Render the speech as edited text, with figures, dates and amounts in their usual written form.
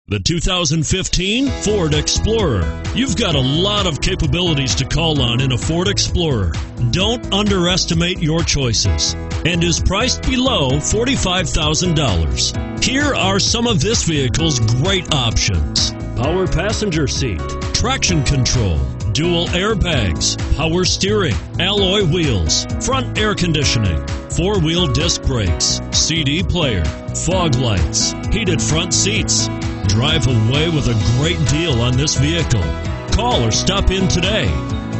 The 2015 Ford Explorer. You've got a lot of capabilities to call on in a Ford Explorer. Don't underestimate your choices, and is priced below $45,000. Here are some of this vehicle's great options: power passenger seat, traction control, dual airbags, power steering, alloy wheels, front air conditioning, four-wheel disc brakes, CD player, fog lights, heated front seats. Drive away with a great deal on this vehicle. Call or stop in today.